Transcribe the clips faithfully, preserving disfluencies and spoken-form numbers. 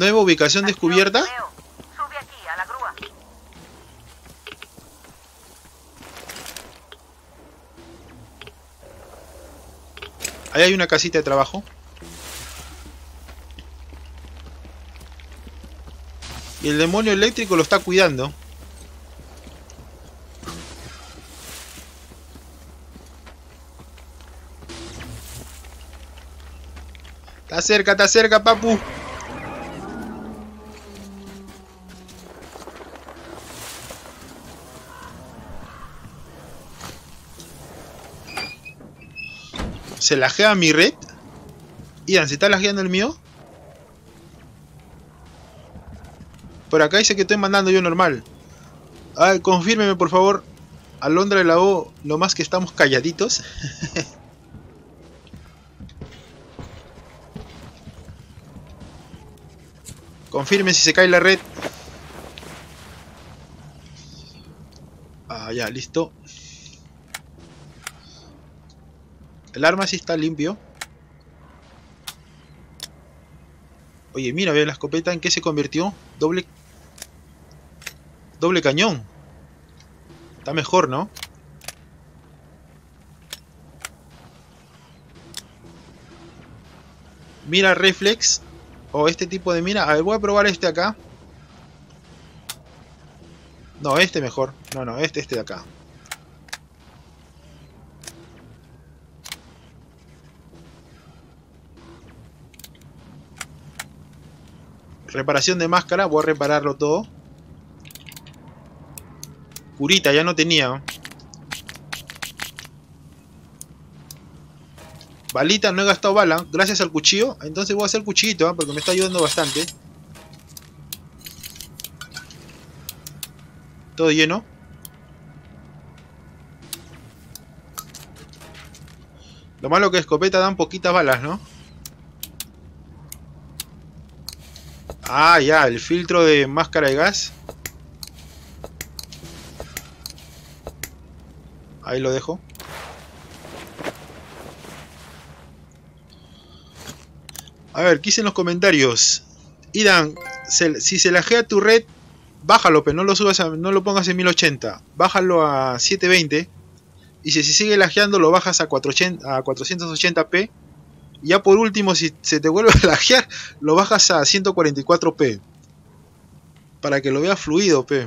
Nueva ubicación descubierta. Sube aquí a la grúa. Ahí hay una casita de trabajo. Y el demonio eléctrico lo está cuidando. Está cerca, está cerca, papu. ¿Se lajea mi red? Ian, ¿se está lajeando el mío? Por acá dice que estoy mandando yo normal. Ay, confírmeme por favor. Alondra de la O, lo más que estamos calladitos. Confirme si se cae la red. Ah, ya, listo. El arma sí está limpio. Oye, mira, ve la escopeta en qué se convirtió. Doble... Doble cañón. Está mejor, ¿no? Mira reflex. O este tipo de mira. A ver, voy a probar este acá. No, este mejor. No, no, este, este de acá. Reparación de máscara. Voy a repararlo todo. Curita, ya no tenía. Balita, no he gastado bala. Gracias al cuchillo. Entonces voy a hacer cuchillito, ¿eh? Porque me está ayudando bastante. Todo lleno. Lo malo que escopeta dan poquitas balas, ¿no? Ah, ya, el filtro de máscara de gas. Ahí lo dejo. A ver, ¿qué dicen los comentarios? Idan, se, si se lajea tu red, bájalo, pero no lo subas a, no lo pongas en mil ochenta. Bájalo a setecientos veinte. Y si se sigue lajeando, lo bajas a, a cuatrocientos ochenta p. Y ya por último, si se te vuelve a lajear, lo bajas a ciento cuarenta y cuatro p. Para que lo veas fluido, p.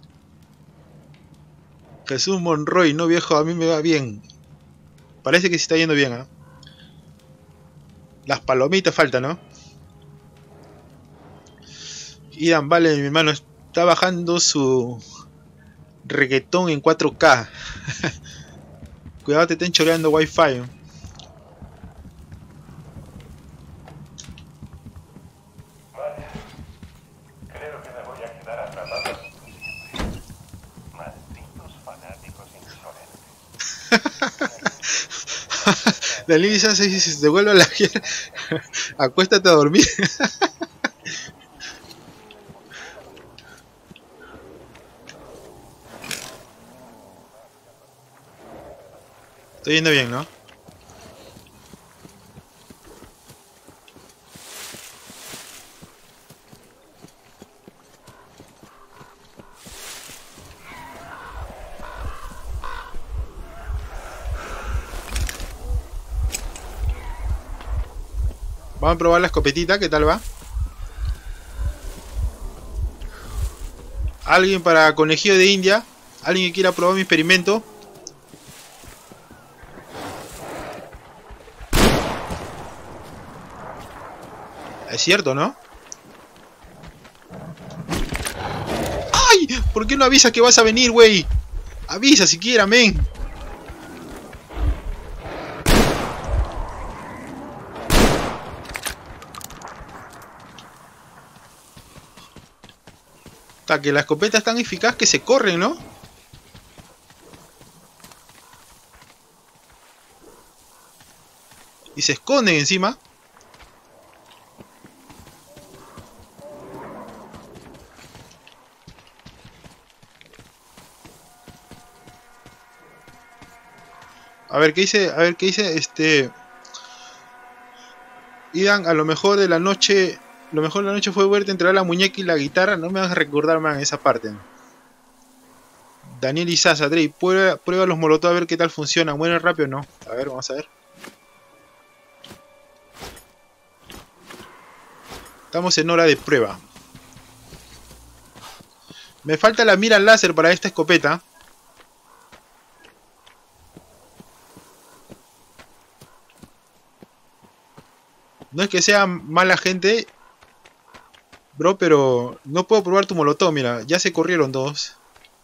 Jesús Monroy, no viejo, a mí me va bien. Parece que se está yendo bien, ¿eh? Las palomitas faltan, ¿no? Idan, vale, mi hermano, está bajando su reggaetón en cuatro K. Cuidado, te estén choreando wifi. Creo que me voy a quedar atrapado. Malditos fanáticos insolentes. La Lisa se dice, si te vuelve a la guerra, acuéstate a dormir. Estoy yendo bien, ¿no? Vamos a probar la escopetita, ¿qué tal va? ¿Alguien para conejillo de India? ¿Alguien que quiera probar mi experimento? Es cierto, ¿no? ¡Ay! ¿Por qué no avisas que vas a venir, güey? Avisa siquiera, men. Hasta que la escopeta es tan eficaz que se corren, ¿no? Y se esconden encima. A ver qué dice, a ver qué dice, este... Idan, a lo mejor de la noche Lo mejor de la noche fue verte entregar la muñeca y la guitarra. No me vas a recordar más esa parte. Daniel Izaza, Drey, prueba, prueba los molotov a ver qué tal funcionan. ¿Mueren rápido o no? A ver, vamos a ver. Estamos en hora de prueba. Me falta la mira láser para esta escopeta. No es que sea mala gente, bro, pero no puedo probar tu molotov. Mira, ya se corrieron dos.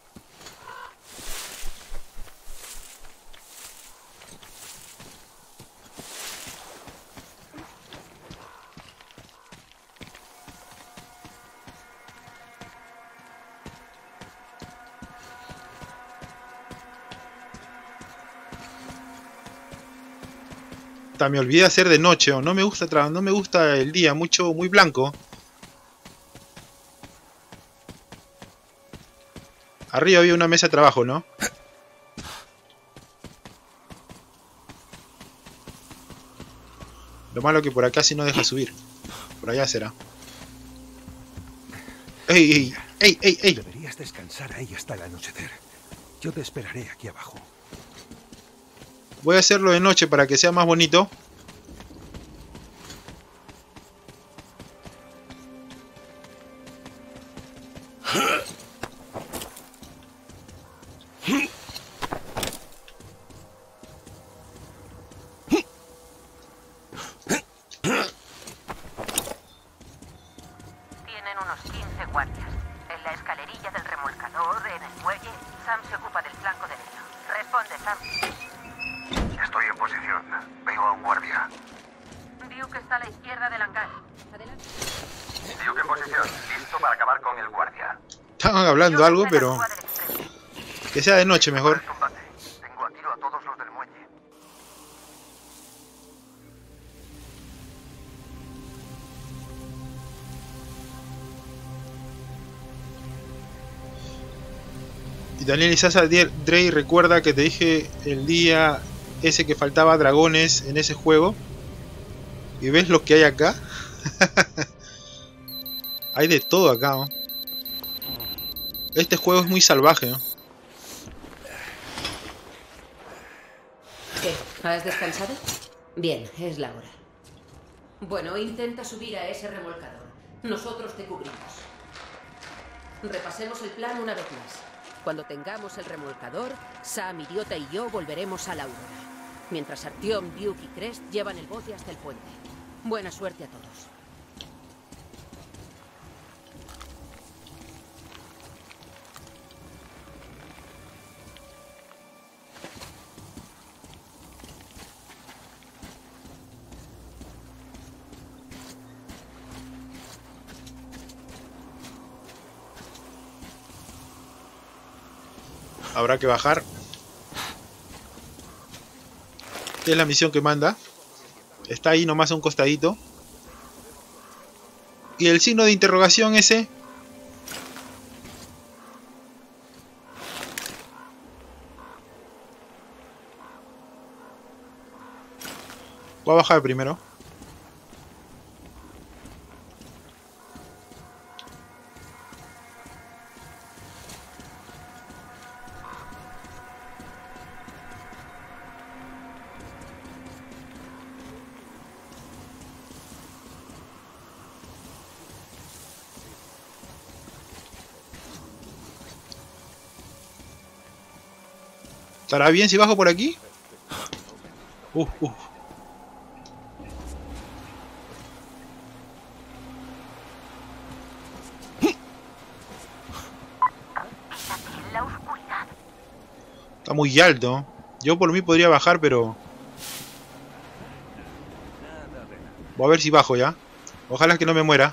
Me olvidé hacer de noche, o no me gusta tra no me gusta el día, mucho, muy blanco. Arriba había una mesa de trabajo, ¿no? Lo malo que por acá sí no deja subir. Por allá será. ¡Ey, ey! ¡Ey, ey, ey! Deberías descansar ahí hasta el anochecer. Yo te esperaré aquí abajo. Voy a hacerlo de noche para que sea más bonito. Tienen unos quince guardias. En la escalerilla del remolcador, en el muelle, Sam se ocupa del flanco derecho. Responde, Sam. Estoy en posición. Veo a un guardia. Duke está a la izquierda del hangar. Adelante. Duke en posición. Listo para acabar con el guardia. Estaban hablando algo, pero que sea de noche mejor. Combate. Tengo a tiro a todos los del muelle. Y Daniel Izaza, Drey, recuerda que te dije el día ese que faltaba dragones en ese juego. ¿Y ves lo que hay acá? Hay de todo acá, ¿no? Este juego es muy salvaje, ¿no? ¿Qué? ¿Has descansado? Bien, es la hora. Bueno, intenta subir a ese remolcador. Nosotros te cubrimos. Repasemos el plan una vez más. Cuando tengamos el remolcador, Sam, Idiota y yo volveremos a la Aurora. Mientras Artyom, Duke y Crest llevan el bote hasta el puente. Buena suerte a todos. Habrá que bajar. Esta es la misión que manda. Está ahí nomás a un costadito. Y el signo de interrogación ese. Voy a bajar primero. ¿Estará bien si bajo por aquí? Uh, uh. En la oscuridad. Está muy alto. Yo por mí podría bajar, pero... voy a ver si bajo ya. Ojalá que no me muera.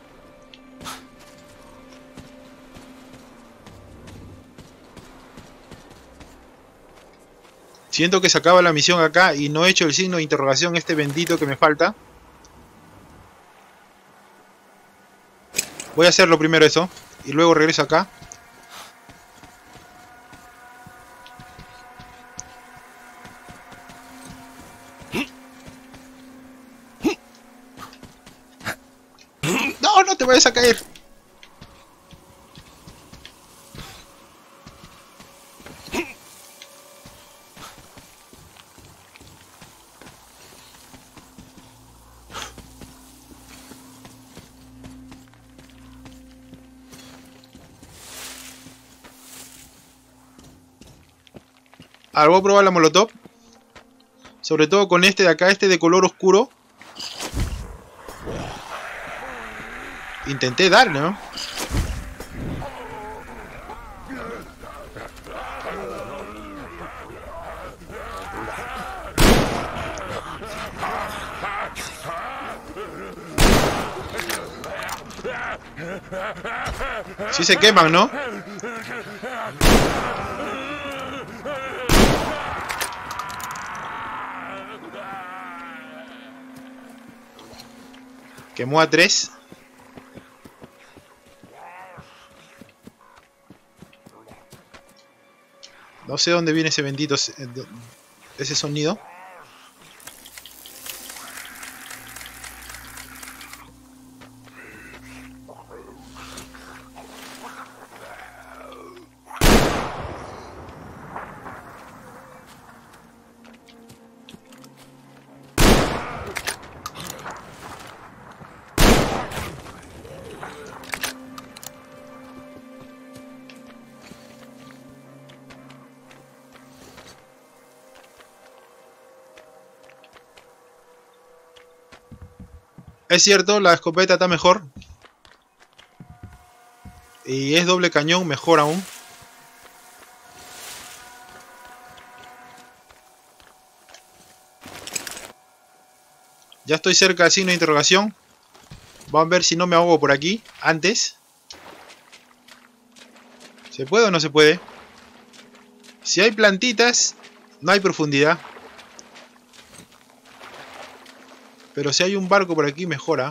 Siento que se acaba la misión acá y no he hecho el signo de interrogación este bendito que me falta. Voy a hacerlo primero eso. Y luego regreso acá. te vayas a caer. Ahora voy a probar la molotov. Sobre todo con este de acá, este de color oscuro. Intenté dar, ¿no? Sí se queman, ¿no? Quemó a tres. No sé dónde viene ese bendito ese sonido. Es cierto, la escopeta está mejor. Y es doble cañón, mejor aún. Ya estoy cerca del signo de interrogación. Vamos a ver si no me ahogo por aquí antes. ¿Se puede o no se puede? Si hay plantitas, no hay profundidad. Pero si hay un barco por aquí, mejora.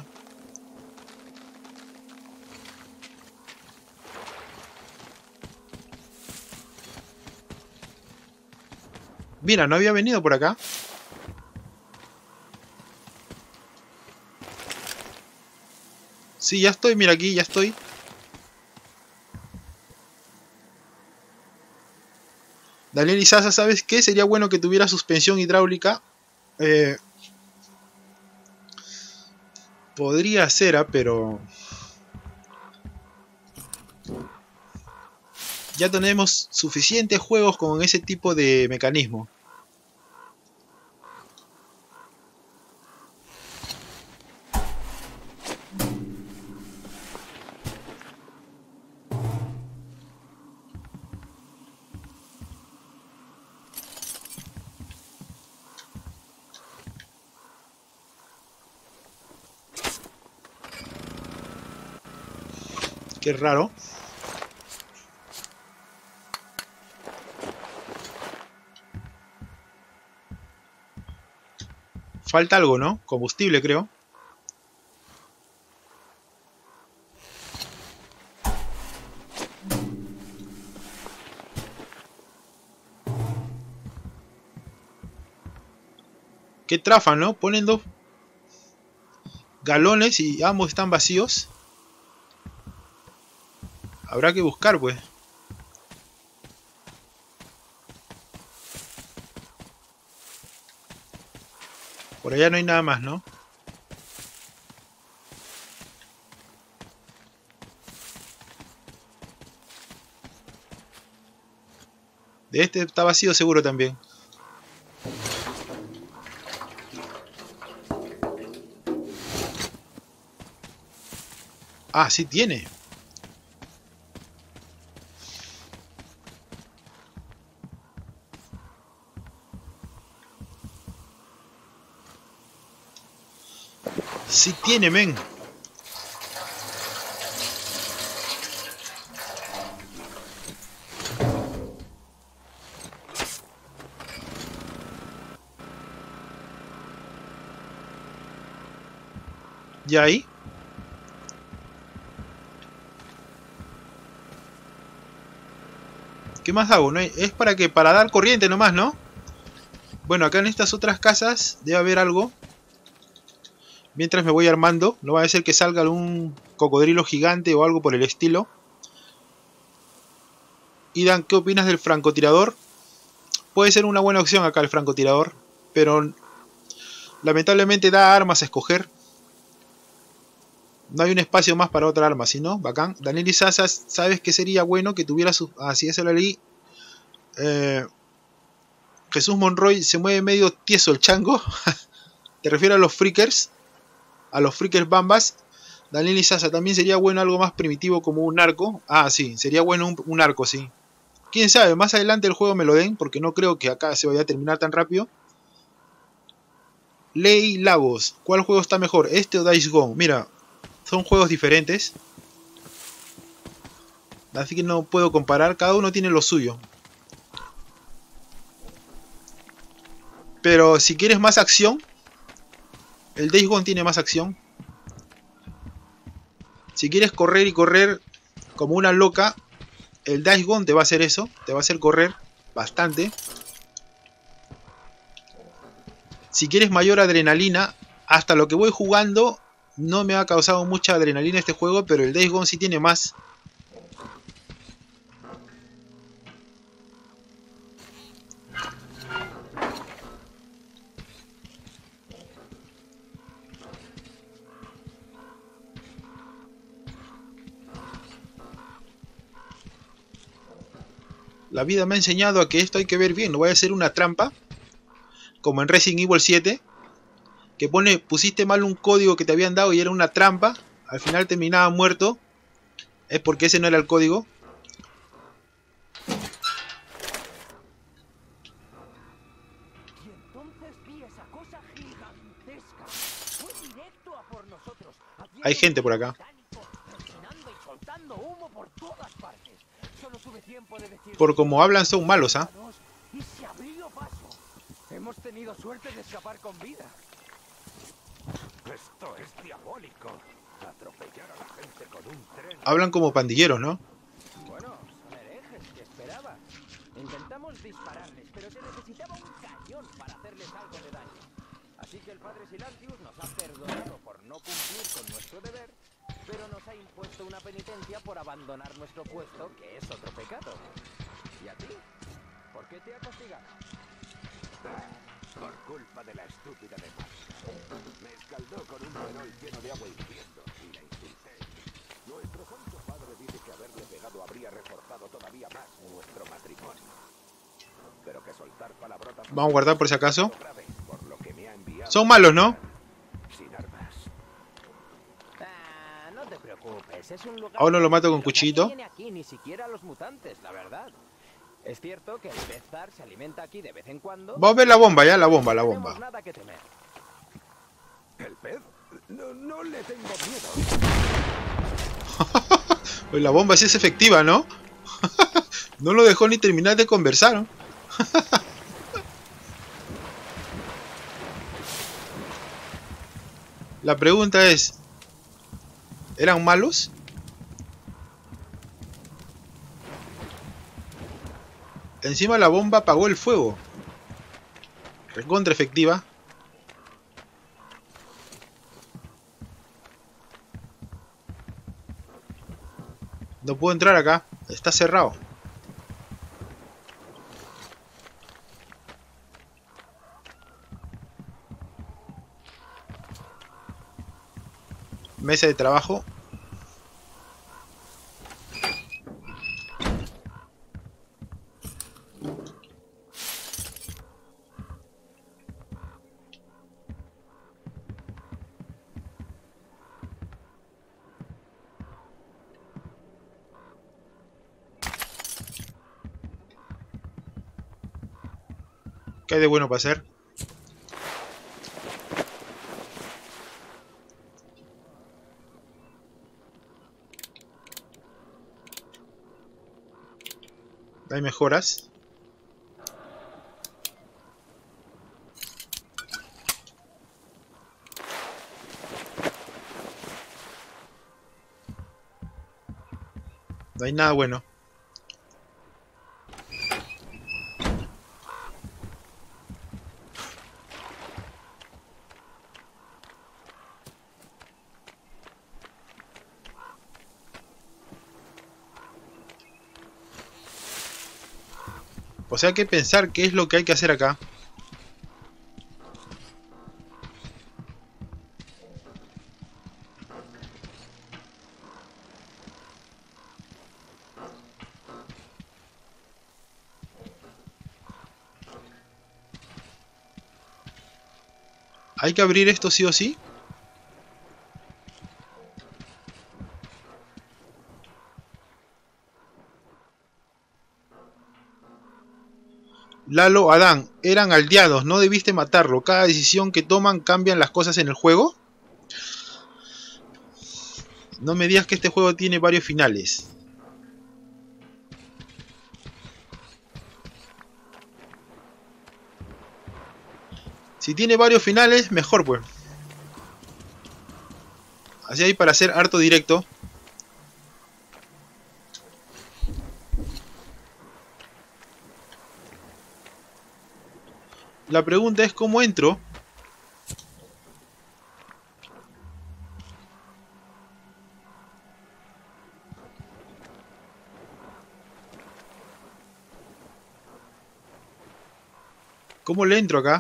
Mira, no había venido por acá. Sí, ya estoy, mira aquí, ya estoy. Daniel y Sasa, ¿sabes qué? Sería bueno que tuviera suspensión hidráulica. Eh... Podría ser, ¿eh? Pero... ya tenemos suficientes juegos con ese tipo de mecanismo. Qué raro. Falta algo, ¿no? Combustible, creo. Qué trafa, ¿no? Ponen dos galones y ambos están vacíos. Habrá que buscar, pues. Por allá no hay nada más, ¿no? De este está vacío seguro también. Ah, sí tiene. Sí tiene, men. ¿Ya ahí? ¿Qué más hago? ¿No hay? Es para que para dar corriente nomás, ¿no? Bueno, acá en estas otras casas debe haber algo. Mientras me voy armando, no va a ser que salga un cocodrilo gigante o algo por el estilo. Idan, ¿qué opinas del francotirador? Puede ser una buena opción acá el francotirador, pero lamentablemente da armas a escoger. No hay un espacio más para otra arma, si no, bacán. Daniel y Sasa, ¿sabes que sería bueno que tuviera su... Así es, la leí. Eh, Jesús Monroy se mueve medio tieso el chango. ¿Te refieres a los freakers? A los freakers bambas. Daniel y Sasa, también sería bueno algo más primitivo como un arco. Ah, sí, sería bueno un, un arco, sí. Quién sabe, más adelante el juego me lo den, porque no creo que acá se vaya a terminar tan rápido. Ley Lagos, ¿cuál juego está mejor? ¿Este o Days Gone? Mira, son juegos diferentes. Así que no puedo comparar, cada uno tiene lo suyo. Pero si quieres más acción, el Days Gone tiene más acción. Si quieres correr y correr como una loca, el Days Gone te va a hacer eso, te va a hacer correr bastante. Si quieres mayor adrenalina, hasta lo que voy jugando no me ha causado mucha adrenalina este juego, pero el Days Gone sí tiene más. La vida me ha enseñado a que esto hay que ver bien, no vaya a ser una trampa, como en Resident Evil siete, que pone, pusiste mal un código que te habían dado y era una trampa, al final terminaba muerto, es porque ese no era el código. Y entonces vi esa cosa gigantesca. Fue directo a por nosotros. Hay gente por acá. Presionando y soltando humo por todas partes. Solo tuve tiempo de decir, Por como hablan son malos, ¿ah? y se abrió paso. Hemos tenido suerte de escapar con vida. Esto es diabólico. Atropellar a la gente con un tren. Hablan como pandilleros, ¿no? Bueno, son herejes, ¿qué esperabas? Intentamos dispararles, pero se necesitaba un cañón para hacerles algo de daño. Así que el padre Silantius nos ha perdonado por no cumplir con nuestro deber, pero nos ha impuesto una penitencia por abandonar nuestro puesto, que es otro pecado. ¿Y a ti? ¿Por qué te ha castigado? Por culpa de la estúpida de Pasca. Me escaldó con un perol lleno de agua hirviendo y la insulté. Nuestro santo padre dice que haberle pegado habría reforzado todavía más nuestro matrimonio. Pero que soltar palabrotas... Vamos a guardar por si acaso. Por lo que me ha enviado Son malos, ¿no? sin armas. Ah, no te preocupes, es un lugar... Ahora lo mato con tranquilo. cuchillito. Nadie viene aquí, ni siquiera los mutantes, la verdad. Es cierto que el Bethar se alimenta aquí de vez en cuando. Vamos a ver la bomba ya, la bomba, la No bomba. tenemos nada que temer. ¿El pez? No, no le tengo miedo. Pues la bomba sí es efectiva, ¿no? No lo dejó ni terminar de conversar, ¿no? La pregunta es, ¿eran malos? Encima la bomba apagó el fuego. Recontra efectiva. No puedo entrar acá. Está cerrado. Mesa de trabajo. ¿Qué hay de bueno para hacer? Hay mejoras. No hay nada bueno. O sea, hay que pensar qué es lo que hay que hacer acá. ¿Hay que abrir esto sí o sí? Lalo, Adán, eran aldeados, no debiste matarlo. Cada decisión que toman cambian las cosas en el juego. No me digas que este juego tiene varios finales. Si tiene varios finales, mejor pues. Así hay para hacer harto directo. La pregunta es ¿cómo entro? ¿Cómo le entro acá?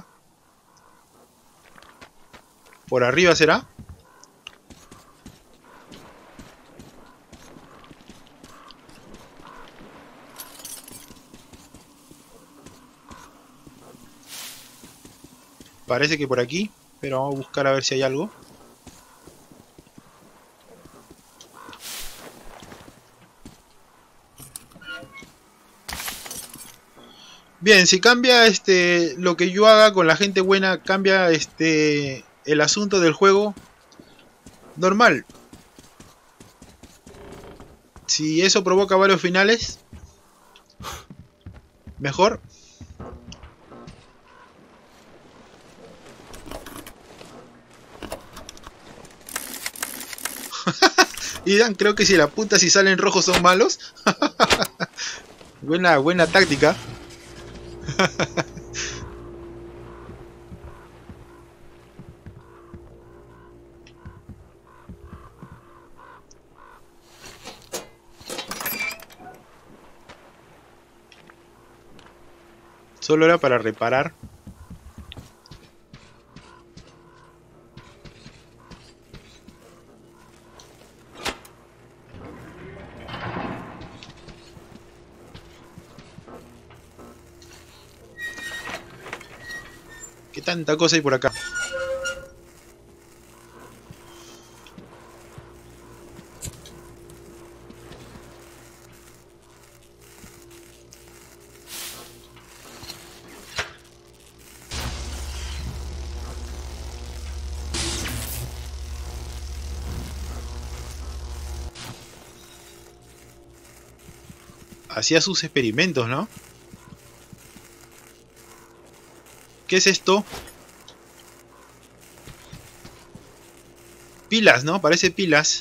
¿Por arriba será? Parece que por aquí, pero vamos a buscar a ver si hay algo. Bien, si cambia este lo que yo haga con la gente buena, cambia este el asunto del juego, normal. Si eso provoca varios finales, mejor. Y Dan, creo que si la punta si salen rojos son malos. buena, buena táctica. Solo era para reparar. ¿Qué tanta cosa hay por acá? Hacía sus experimentos, ¿no? ¿Qué es esto? Pilas, ¿no? Parece pilas.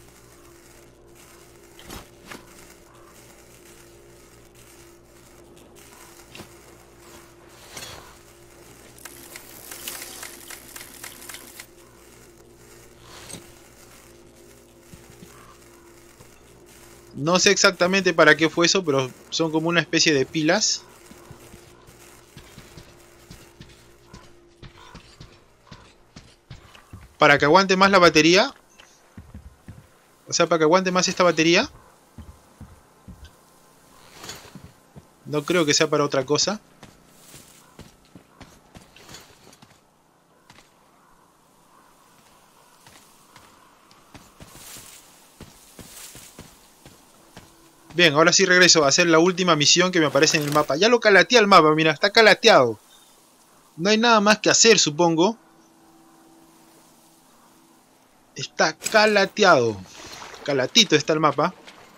No sé exactamente para qué fue eso, pero son como una especie de pilas. Para que aguante más la batería. O sea, para que aguante más esta batería. No creo que sea para otra cosa. Bien, ahora sí regreso a hacer la última misión que me aparece en el mapa. Ya lo calateé el mapa, mira, está calateado. No hay nada más que hacer, supongo. Está calateado. Calatito está el mapa.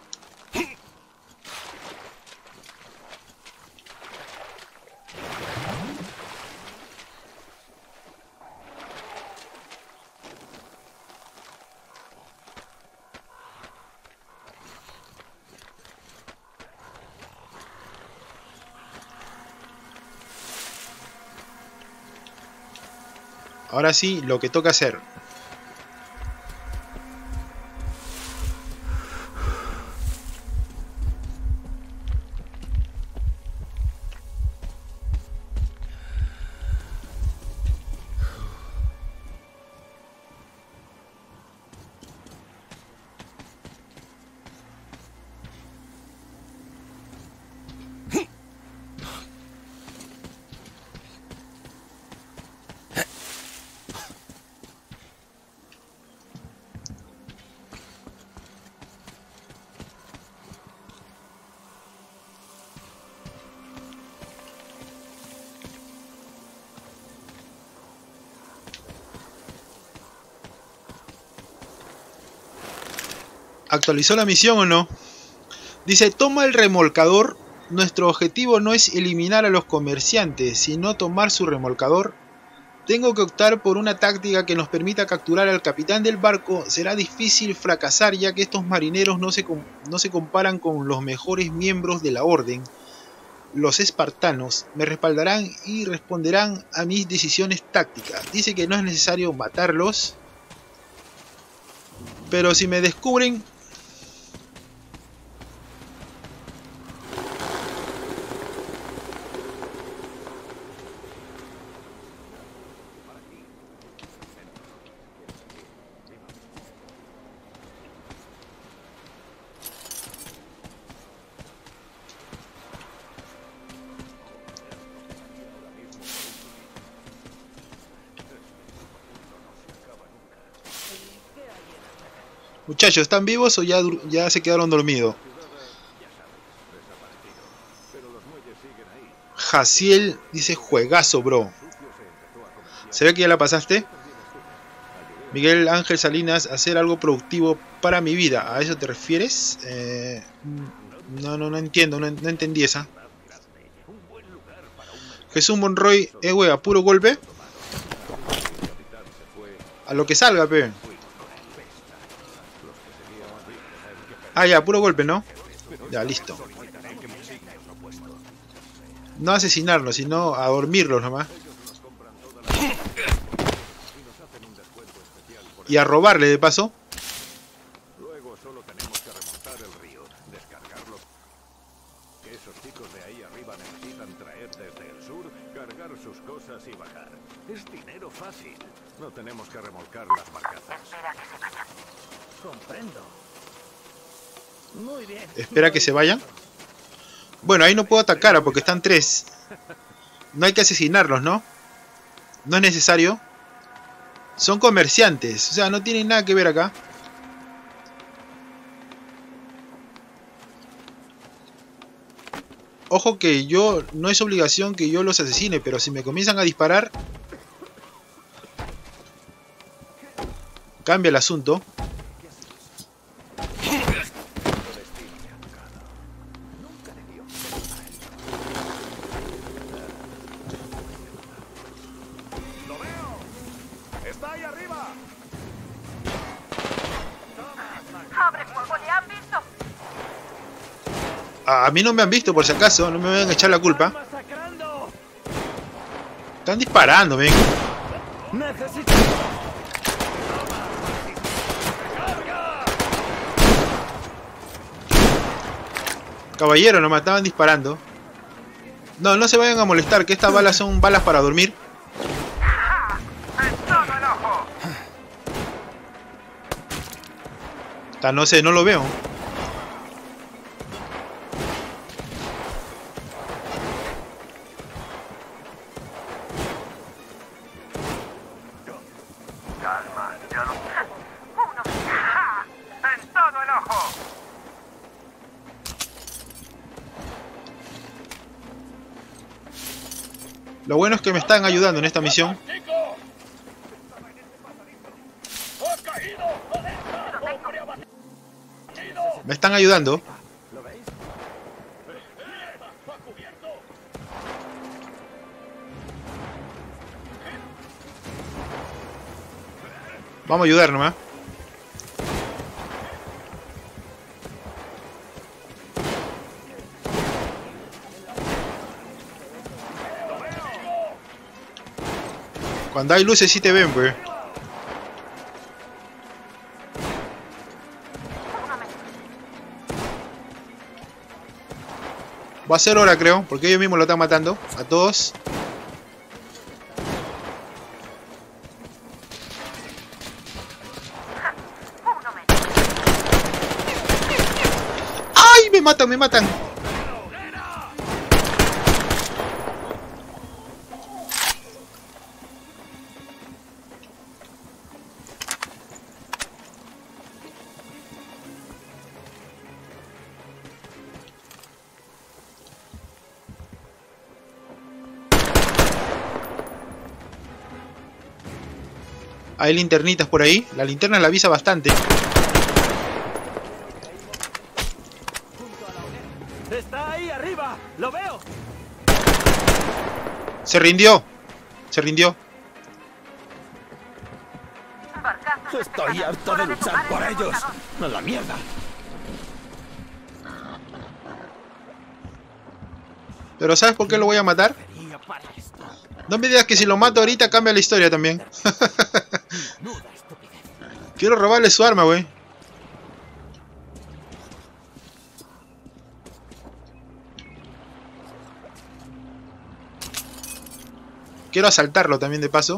Ahora sí, lo que toca hacer. ¿Actualizó la misión o no? Dice, toma el remolcador. Nuestro objetivo no es eliminar a los comerciantes, sino tomar su remolcador. Tengo que optar por una táctica que nos permita capturar al capitán del barco. Será difícil fracasar ya que estos marineros no se, no se comparan con los mejores miembros de la orden. Los espartanos me respaldarán y responderán a mis decisiones tácticas. Dice que no es necesario matarlos, pero si me descubren... Muchachos, ¿están vivos o ya, ya se quedaron dormidos? Jaciel dice juegazo, bro. ¿Se ve que ya la pasaste? Miguel Ángel Salinas, hacer algo productivo para mi vida. ¿A eso te refieres? Eh, no, no, no entiendo, no, no entendí esa. Jesús Monroy, eh, wey, a puro golpe. A lo que salga, pe. Ah, ya, puro golpe, ¿no? Ya, listo. No asesinarlos, sino a dormirlos nomás. Y a robarle de paso. Luego solo tenemos que remontar el río, descargarlo. Que esos chicos de ahí arriba necesitan traer desde el sur, cargar sus cosas y bajar. Es dinero fácil. No tenemos que remolcar las barcazas. Espera que se vayan. Comprendo. Muy bien. Espera que se vayan. Bueno, ahí no puedo atacar porque están tres. No hay que asesinarlos, ¿no? No es necesario. Son comerciantes, o sea, no tienen nada que ver acá. Ojo que yo, no es obligación que yo los asesine, pero si me comienzan a disparar, cambia el asunto. A mí no me han visto, por si acaso, no me van a echar la culpa. Están disparando, ven. Caballero, nos mataban disparando. No, no se vayan a molestar, que estas balas son balas para dormir. Está, no sé, no lo veo. Lo bueno es que me están ayudando en esta misión. Me están ayudando. Vamos a ayudar nomás. Cuando hay luces sí te ven, pues. Va a ser hora, creo, porque ellos mismos lo están matando. A todos. ¡Ay! Me matan, me matan. Hay linternitas por ahí. La linterna la avisa bastante. veo! Se rindió. Se rindió. Barcazos de Estoy secano. harto Hora de luchar tomar el por ellos. remolcador. ¡A la mierda! Pero ¿sabes por qué lo voy a matar? Sería para esto. No me digas que si lo mato ahorita cambia la historia también. Menuda estupidez. Quiero robarle su arma, güey. Quiero asaltarlo también de paso.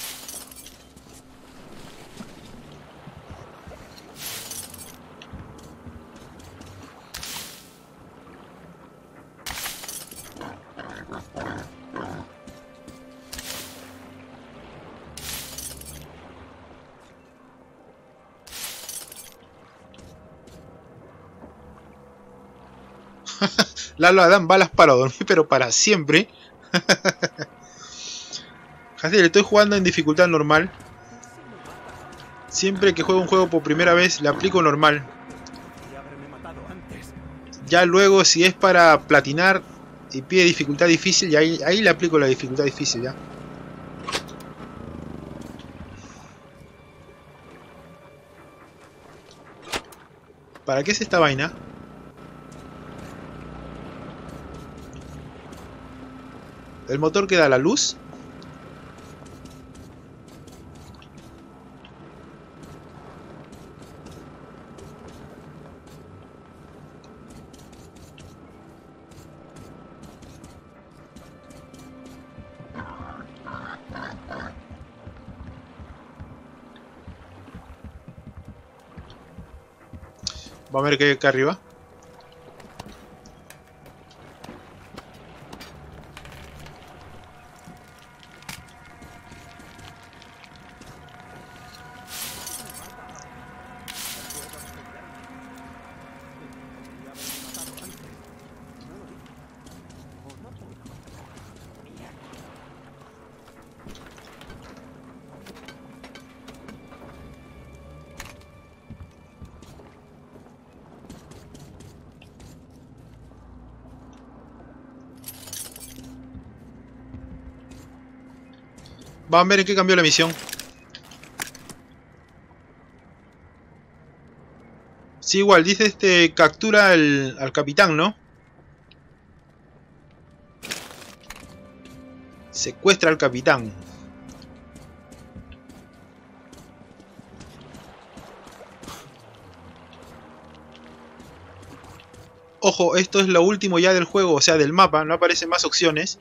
Lalo dan balas para dormir, pero para siempre. Jaciel, estoy jugando en dificultad normal. Siempre que juego un juego por primera vez, le aplico normal. Ya luego, si es para platinar y pide dificultad difícil, y ahí, ahí le aplico la dificultad difícil ya. ¿Para qué es esta vaina? ¿El motor que da la luz? Vamos a ver qué hay acá arriba. Vamos a ver en qué cambió la misión. Sí, igual, dice este, captura al, al capitán, ¿no? Secuestra al capitán. Ojo, esto es lo último ya del juego, o sea, del mapa, no aparecen más opciones.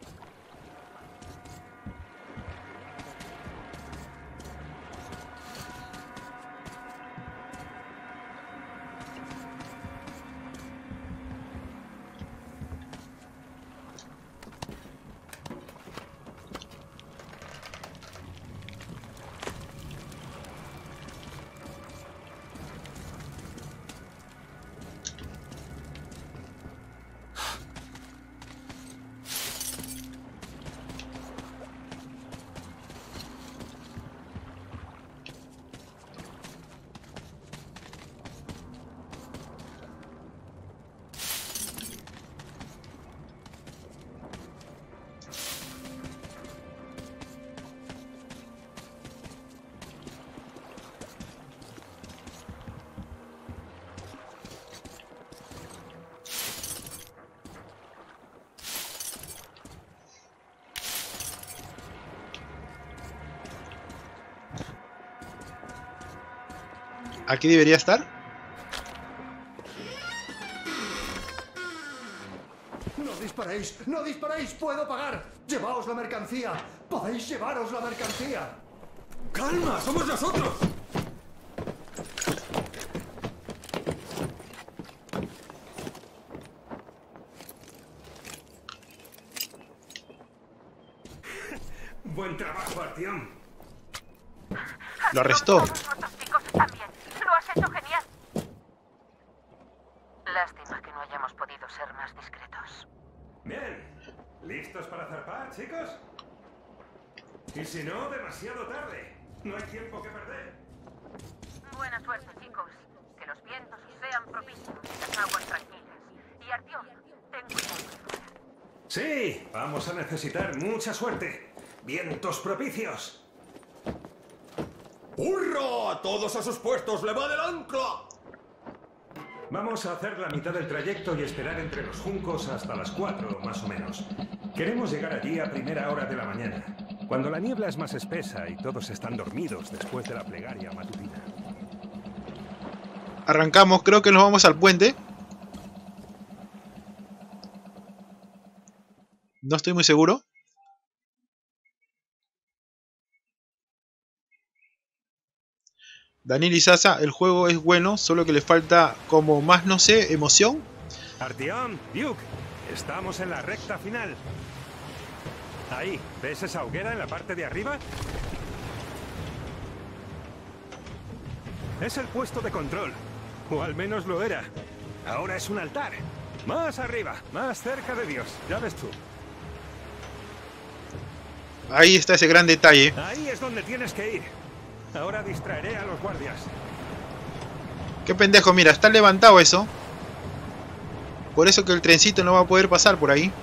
Aquí debería estar. ¡No disparéis! ¡No disparéis! ¡Puedo pagar! ¡Llevaos la mercancía! ¡Podéis llevaros la mercancía! ¡Calma! ¡Somos nosotros! Buen trabajo, Artyom. Lo arrestó. Todos nuestros chicos están bien. Lo has hecho genial. Lástima que no hayamos podido ser más discretos. Bien. ¿Listos para zarpar, chicos? Y si no, demasiado tarde. No hay tiempo que perder. Buena suerte, chicos. Que los vientos os sean propicios y las aguas tranquilas. Y Artyom, ten cuidado fuera. Sí, vamos a necesitar mucha suerte. Vientos propicios. ¡Hurra! ¡A todos a sus puestos! ¡Le va del ancla! Vamos a hacer la mitad del trayecto y esperar entre los juncos hasta las cuatro, más o menos. Queremos llegar allí a primera hora de la mañana, cuando la niebla es más espesa y todos están dormidos después de la plegaria matutina. Arrancamos, creo que nos vamos al puente. No estoy muy seguro. Daniel y Sasa, el juego es bueno, solo que le falta como más, no sé, emoción. Artyom, Duke, estamos en la recta final. Ahí, ¿ves esa hoguera en la parte de arriba? Es el puesto de control, o al menos lo era. Ahora es un altar. Más arriba, más cerca de Dios, ya ves tú. Ahí está ese gran detalle. Ahí es donde tienes que ir. Ahora distraeré a los guardias. Qué pendejo, mira, está levantado eso. Por eso que el trencito no va a poder pasar por ahí.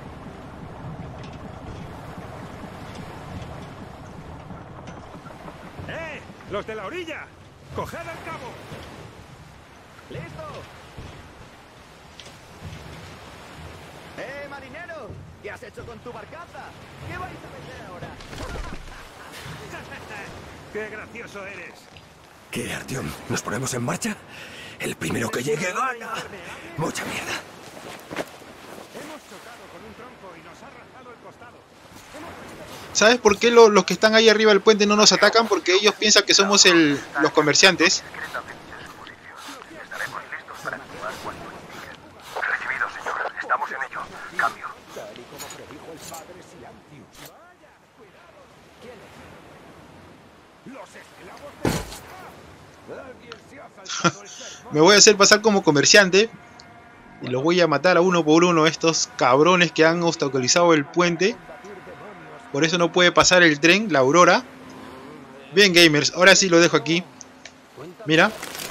¡Eh! ¡Los de la orilla! ¡Coged al cabo! ¡Listo! ¡Eh, marinero! ¿Qué has hecho con tu barcaza? ¿Qué vais a vender ahora? ¡Qué gracioso eres! ¿Qué, Artyom? ¿Nos ponemos en marcha? El primero que llegue gana. Mucha mierda. Hemos chocado con un tronco y nos ha rajado el costado. ¿Sabes por qué lo- los que están ahí arriba del puente no nos atacan? Porque ellos piensan que somos el, los comerciantes. Discretamente en su posición. Estaremos listos para activar cuando indiquen. Recibido, señor. Estamos en ello. Cambio. Tal y como predijo el padre Silantius. ¡Los esclavos de... Alguien se ha saltado el sermón. Me voy a hacer pasar como comerciante. Y los voy a matar a uno por uno, estos cabrones que han obstaculizado el puente. Por eso no puede pasar el tren, la Aurora. Bien, gamers, ahora sí lo dejo aquí. Mira.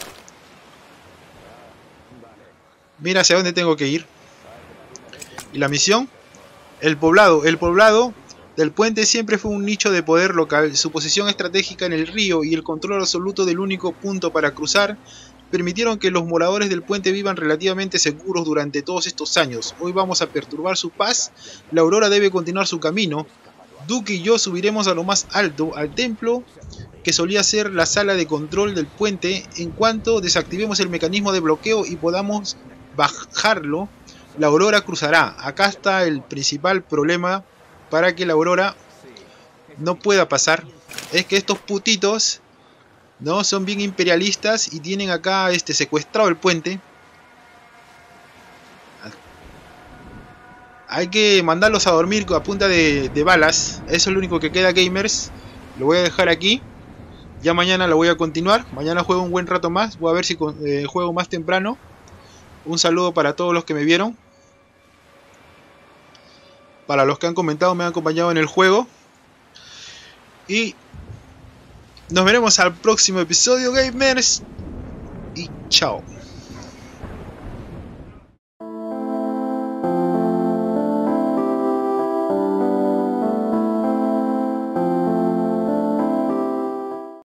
Mira hacia dónde tengo que ir. Y la misión. El poblado. El poblado del puente siempre fue un nicho de poder local. Su posición estratégica en el río y el control absoluto del único punto para cruzar permitieron que los moradores del puente vivan relativamente seguros durante todos estos años. Hoy vamos a perturbar su paz. La Aurora debe continuar su camino. Duke y yo subiremos a lo más alto, al templo que solía ser la sala de control del puente. En cuanto desactivemos el mecanismo de bloqueo y podamos bajarlo, la Aurora cruzará. Acá está el principal problema para que la Aurora no pueda pasar. Es que estos putitos no son bien imperialistas y tienen acá este secuestrado el puente. Hay que mandarlos a dormir a punta de, de balas. Eso es lo único que queda, gamers. Lo voy a dejar aquí. Ya mañana lo voy a continuar. Mañana juego un buen rato más. Voy a ver si eh, juego más temprano. Un saludo para todos los que me vieron. Para los que han comentado, me han acompañado en el juego. Y nos veremos al próximo episodio, gamers. Y chao.